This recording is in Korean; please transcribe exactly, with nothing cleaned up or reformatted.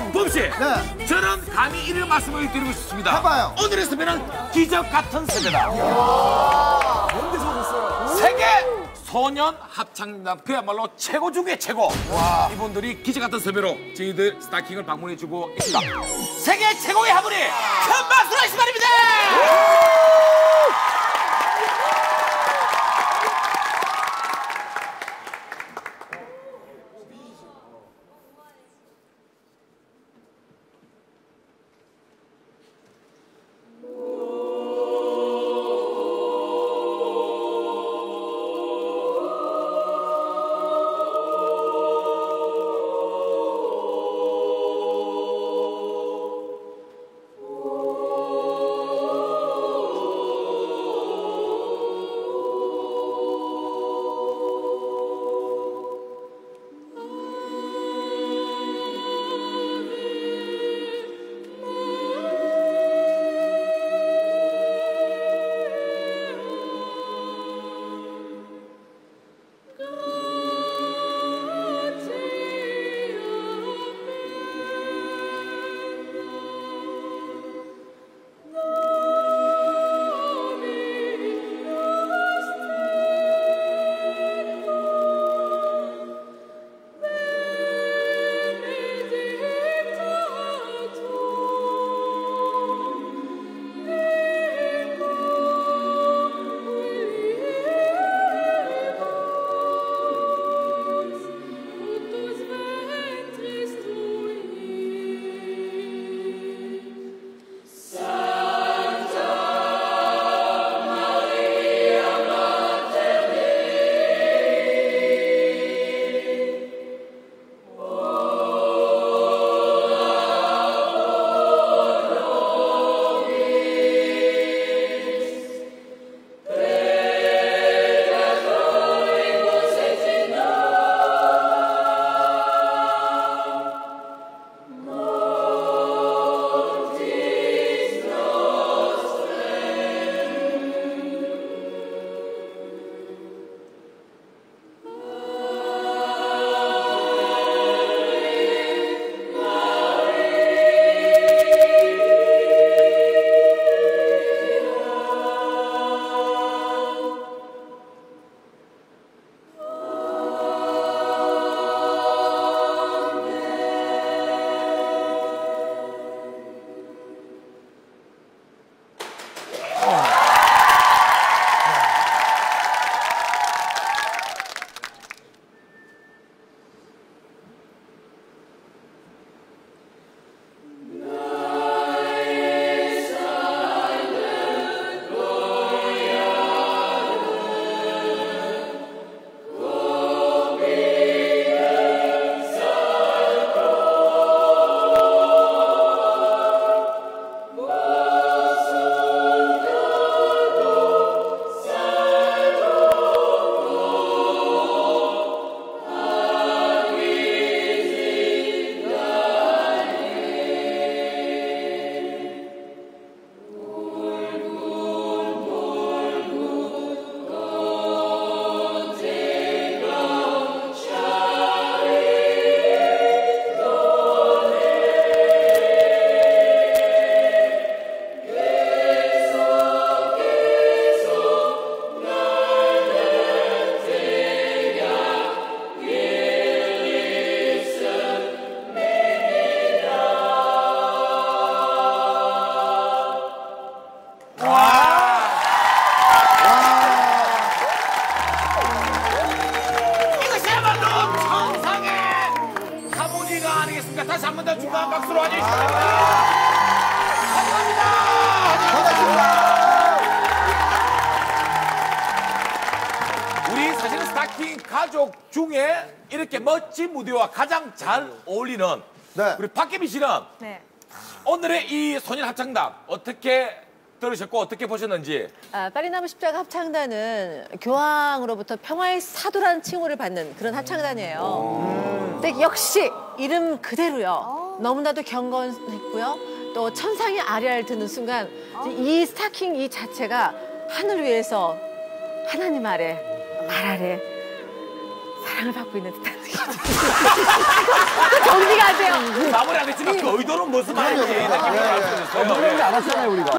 범씨. 네. 저는 감히 이런 말씀을 드리고 싶습니다. 해봐요. 오늘의 섭외는 기적 같은 섭외다. 뭔데 섭외했어요? 세계 소년 합창단 그야말로 최고 중에 최고. 와. 이분들이 기적 같은 섭외로 저희들 스타킹을 방문해주고 있습니다. 세계 최고의 하모니 큰 박수로 하시기 바랍니다. 다시 한 번 더 중간 박수로 환영해 주시기 바랍니다. 감사합니다. 반갑습니다. 우리 사실은 스타킹 가족 중에 이렇게 멋진 무대와 가장 잘 어울리는 네. 우리 박계미 씨는 네. 오늘의 이 소년 합창단 어떻게 들으셨고 어떻게 보셨는지. 아, 파리나무 십자가 합창단은 교황으로부터 평화의 사도라는 칭호를 받는 그런 합창단이에요. 근데 역시 이름 그대로요. 너무나도 경건했고요. 또 천상의 아리아를 듣는 순간 이 스타킹 이 자체가 하늘 위에서 하나님 아래, 말 아래 사랑을 받고 있는 듯한 느낌이 정리가 안 돼요. 마무리 안 했지만 그 의도는 무슨 말인지 알수 있어요. 모르는 게 알았잖아요, 우리가.